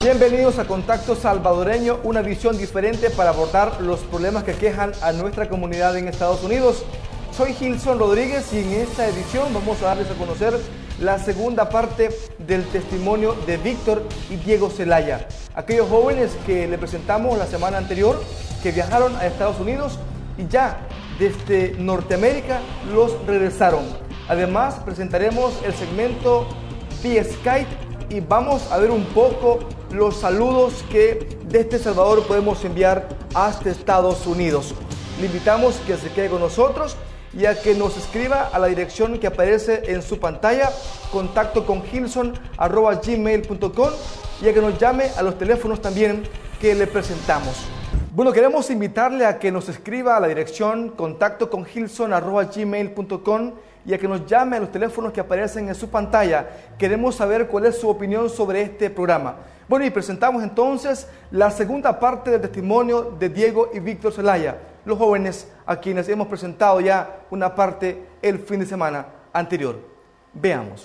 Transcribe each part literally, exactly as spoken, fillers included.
Bienvenidos a Contacto Salvadoreño, una visión diferente para abordar los problemas que aquejan a nuestra comunidad en Estados Unidos. Soy Gilson Rodríguez y en esta edición vamos a darles a conocer la segunda parte del testimonio de Víctor y Diego Zelaya, aquellos jóvenes que le presentamos la semana anterior, que viajaron a Estados Unidos y ya desde Norteamérica los regresaron. Además presentaremos el segmento vía Skype y vamos a ver un poco los saludos que desde El Salvador podemos enviar hasta Estados Unidos. Le invitamos que se quede con nosotros y a que nos escriba a la dirección que aparece en su pantalla, contacto con gilson arroba gmail punto com, y a que nos llame a los teléfonos también que le presentamos. Bueno, queremos invitarle a que nos escriba a la dirección contacto con gilson arroba gmail punto com y a que nos llame a los teléfonos que aparecen en su pantalla. Queremos saber cuál es su opinión sobre este programa. Bueno, y presentamos entonces la segunda parte del testimonio de Diego y Víctor Zelaya, los jóvenes a quienes hemos presentado ya una parte el fin de semana anterior. Veamos.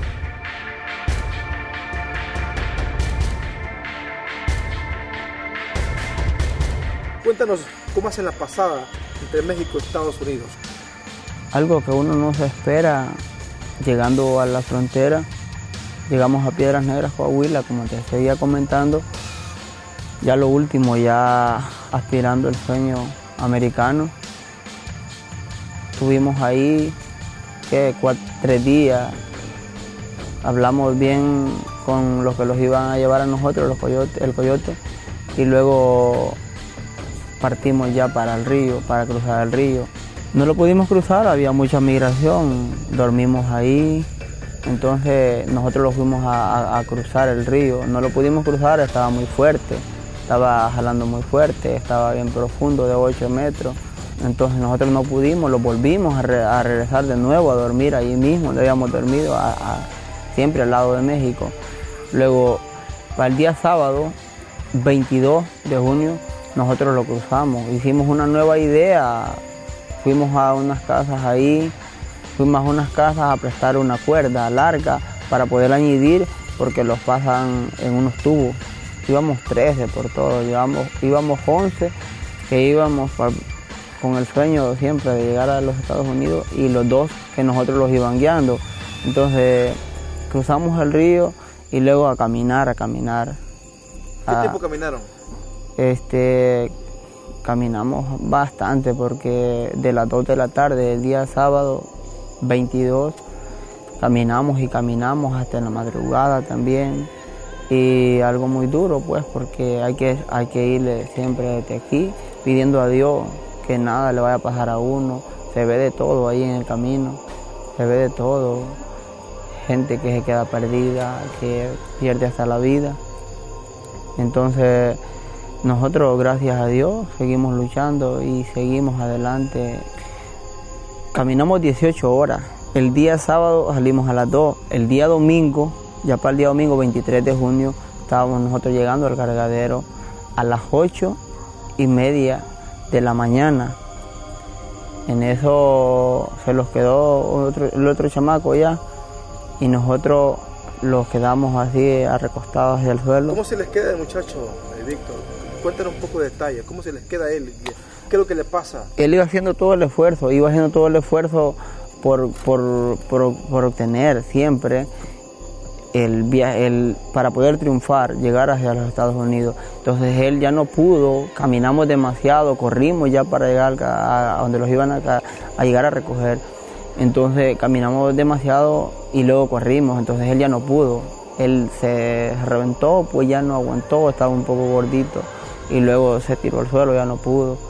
Cuéntanos cómo hacen la pasada entre México y Estados Unidos. Algo que uno no se espera, llegando a la frontera, llegamos a Piedras Negras, Coahuila, como te seguía comentando, ya lo último, ya aspirando el sueño americano. Estuvimos ahí, ¿qué? Cuatro, tres días, hablamos bien con los que los iban a llevar a nosotros, los coyotes, el coyote, y luego partimos ya para el río, para cruzar el río. No lo pudimos cruzar, había mucha migración, dormimos ahí, entonces nosotros lo fuimos a, a, a cruzar el río. No lo pudimos cruzar, estaba muy fuerte, estaba jalando muy fuerte, estaba bien profundo, de ocho metros. Entonces nosotros no pudimos, lo volvimos a, re, a regresar de nuevo, a dormir allí mismo, donde habíamos dormido, a, a, siempre al lado de México. Luego, para el día sábado, veintidós de junio, nosotros lo cruzamos, hicimos una nueva idea. Fuimos a unas casas ahí, fuimos a unas casas a prestar una cuerda larga para poder añadir, porque los pasan en unos tubos. Íbamos trece por todo, íbamos, íbamos once, que íbamos para, con el sueño siempre de llegar a los Estados Unidos, y los dos que nosotros los iban guiando. Entonces cruzamos el río y luego a caminar, a caminar. ¿Qué a, tiempo caminaron? Este... Caminamos bastante, porque de las dos de la tarde del día sábado veintidós caminamos y caminamos hasta la madrugada también, y algo muy duro pues, porque hay que, hay que irle siempre desde aquí pidiendo a Dios que nada le vaya a pasar a uno. Se ve de todo ahí en el camino, se ve de todo, gente que se queda perdida, que pierde hasta la vida. Entonces nosotros, gracias a Dios, seguimos luchando y seguimos adelante. Caminamos dieciocho horas. El día sábado salimos a las dos. El día domingo, ya para el día domingo veintitrés de junio, estábamos nosotros llegando al cargadero a las ocho y media de la mañana. En eso se los quedó otro, el otro chamaco ya, y nosotros los quedamos así, recostados hacia el suelo. ¿Cómo se les queda el muchacho, Víctor? Cuéntanos un poco de detalle, ¿cómo se les queda a él? ¿Qué es lo que le pasa? Él iba haciendo todo el esfuerzo, iba haciendo todo el esfuerzo por, por, por, por obtener siempre el viaje, el, para poder triunfar, llegar hacia los Estados Unidos. Entonces él ya no pudo, caminamos demasiado, corrimos ya para llegar a, a donde los iban a, a llegar a recoger. Entonces caminamos demasiado y luego corrimos, entonces él ya no pudo. Él se reventó, pues ya no aguantó, estaba un poco gordito, y luego se tiró al suelo, ya no pudo.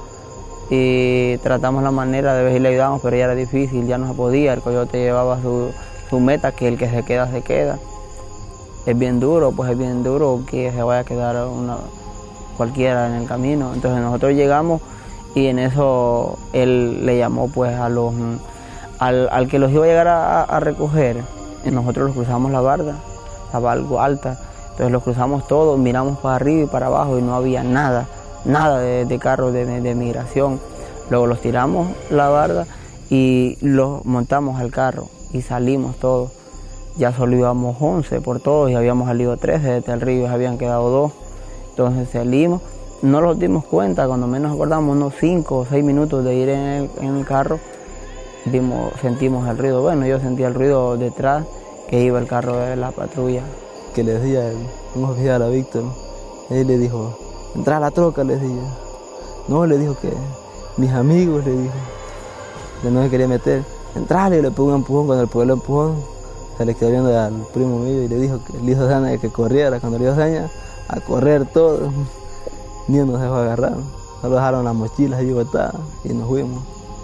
Y tratamos la manera de ver si le ayudamos, pero ya era difícil, ya no se podía. El coyote llevaba su, su meta, que el que se queda, se queda. Es bien duro, pues es bien duro que se vaya a quedar una, cualquiera en el camino. Entonces nosotros llegamos y en eso él le llamó pues a los, al, al que los iba a llegar a, a recoger, y nosotros los cruzamos la barda, estaba algo alta. Entonces los cruzamos todos, miramos para arriba y para abajo y no había nada, nada de, de carros de, de, de migración. Luego los tiramos la barda y los montamos al carro y salimos todos. ya solo íbamos once por todos y habíamos salido trece, desde el río habían quedado dos. Entonces salimos, no nos dimos cuenta, cuando menos acordamos, unos cinco o seis minutos de ir en el, en el carro, dimos, sentimos el ruido. Bueno, yo sentía el ruido detrás, que iba el carro de la patrulla. Que le decía un oficial a Víctor, él le dijo, entra a la troca, le decía. No, le dijo que mis amigos, le dijo, que no se quería meter. Entrale, le pegó un empujón, cuando le pegó el empujón, se le quedó viendo al primo mío y le dijo que le hizo señas que corriera. Cuando le hizo señas, a correr todo, ni uno se dejó agarrar, solo dejaron las mochilas ahí botadas y nos fuimos.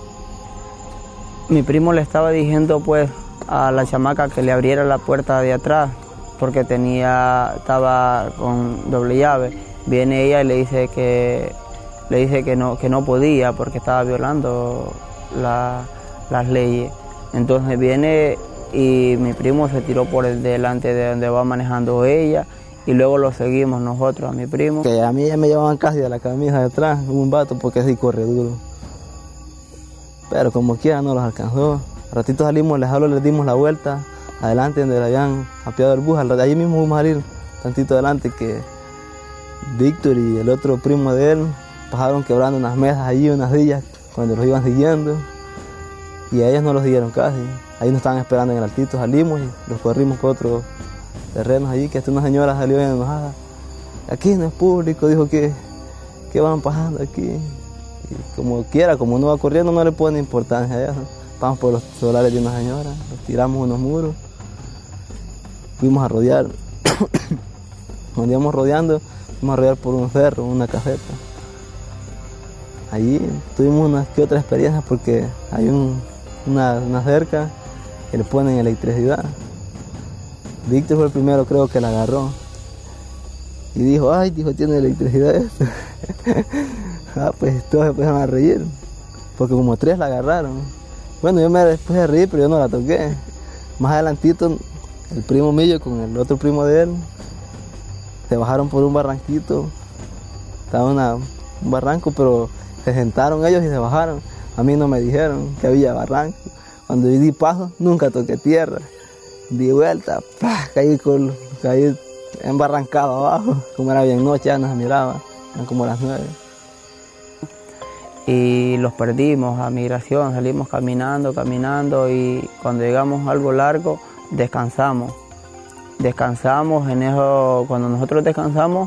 Mi primo le estaba diciendo pues a la chamaca que le abriera la puerta de atrás porque tenía, estaba con doble llave. Viene ella y le dice que, le dice que, no, que no podía porque estaba violando la, las leyes. Entonces viene y mi primo se tiró por el delante de donde va manejando ella y luego lo seguimos nosotros, a mi primo. Que a mí ya me llevaban casi de la camisa de atrás, un vato, porque así corre duro. Pero como quiera no los alcanzó. Al ratito salimos, les hablo, les dimos la vuelta, adelante donde le habían apiado el bus. Allí mismo fuimos a salir, tantito adelante, que Víctor y el otro primo de él pasaron quebrando unas mesas allí, unas sillas, cuando los iban siguiendo. Y a ellos no los siguieron casi. Ahí nos estaban esperando en el altito, salimos y los corrimos por otros terrenos allí, que hasta una señora salió bien enojada. Aquí no es público, dijo que, que van pasando aquí. Y como quiera, como uno va corriendo, no le pone importancia a eso. Vamos por los solares de una señora, los tiramos unos muros, fuimos a rodear. Cuando íbamos rodeando, fuimos a rodear por un cerro, una caseta. Allí tuvimos unas que otras experiencias porque hay un, una, una cerca que le ponen electricidad. Víctor fue el primero, creo, que la agarró. Y dijo, ay, dijo, tiene electricidad esto. Ah, pues todos se empezaron a reír, porque como tres la agarraron. Bueno, yo me después de reír, pero yo no la toqué. Más adelantito, el primo mío con el otro primo de él, se bajaron por un barranquito. Estaba una, un barranco, pero se sentaron ellos y se bajaron. A mí no me dijeron que había barranco. Cuando yo di paso, nunca toqué tierra. Di vuelta, ¡pah! caí, con, caí embarrancado abajo. Como era bien noche, ya nos miraba, eran como las nueve. Y los perdimos a migración, salimos caminando, caminando y cuando llegamos a algo largo, descansamos. Descansamos, en eso, cuando nosotros descansamos,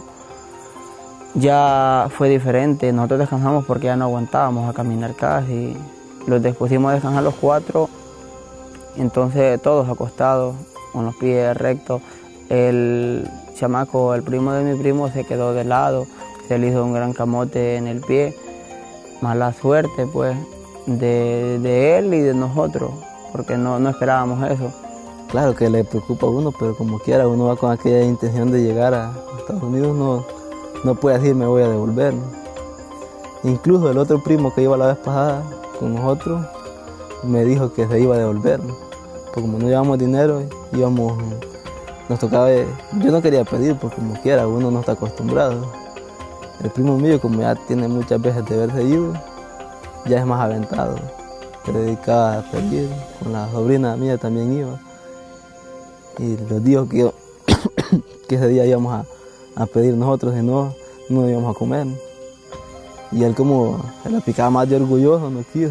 ya fue diferente. Nosotros descansamos porque ya no aguantábamos a caminar casi. Los pusimos a descansar los cuatro. Entonces todos acostados, con los pies rectos. El chamaco, el primo de mi primo, se quedó de lado, se le hizo un gran camote en el pie. Mala suerte pues de, de él y de nosotros, porque no, no esperábamos eso. Claro que le preocupa a uno, pero como quiera, uno va con aquella intención de llegar a Estados Unidos, no, no puede decir me voy a devolver. Incluso el otro primo que iba la vez pasada con nosotros, me dijo que se iba a devolver. Porque como no llevamos dinero, íbamos, nos tocaba, yo no quería pedir porque como quiera, uno no está acostumbrado. El primo mío, como ya tiene muchas veces de haberse ido, ya es más aventado. Se dedicaba a pedir, con la sobrina mía también iba. Y les dijo que, yo, que ese día íbamos a, a pedir nosotros, si no, no íbamos a comer. Y él como se la picaba más de orgulloso, no quiso.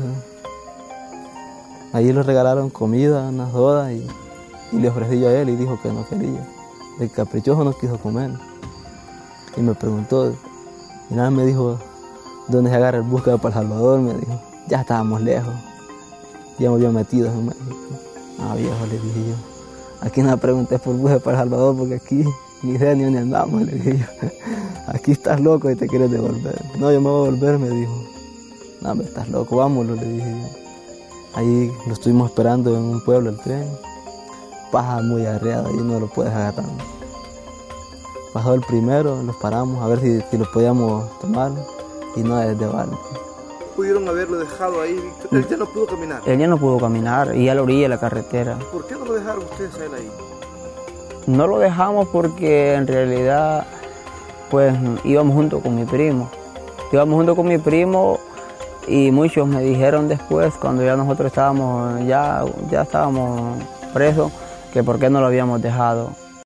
Allí le regalaron comida, una soda y, y le ofrecí yo a él y dijo que no quería. El caprichoso no quiso comer. Y me preguntó, y nada me dijo, ¿dónde se agarra el bus que va para El Salvador? Me dijo, ya estábamos lejos, ya me había metido en México. Ah, viejo, le dije yo, aquí no pregunté por bus para El Salvador porque aquí ni sé ni dónde andamos, le dije yo. Aquí estás loco y te quieres devolver. No, yo me voy a volver, me dijo. No, me estás loco, vámonos, le dije yo. Ahí lo estuvimos esperando en un pueblo, el tren. Paja muy arreada, y no lo puedes agarrar. Pasó el primero, los paramos a ver si, si los podíamos tomar y no es de barco. ¿Pudieron haberlo dejado ahí, Víctor? Él ya no pudo caminar. Él ya no pudo caminar y a la orilla de la carretera. ¿Por qué no lo dejaron ustedes a él ahí? No lo dejamos porque en realidad pues íbamos junto con mi primo. Íbamos junto con mi primo y muchos me dijeron después, cuando ya nosotros estábamos, ya, ya estábamos presos, que por qué no lo habíamos dejado.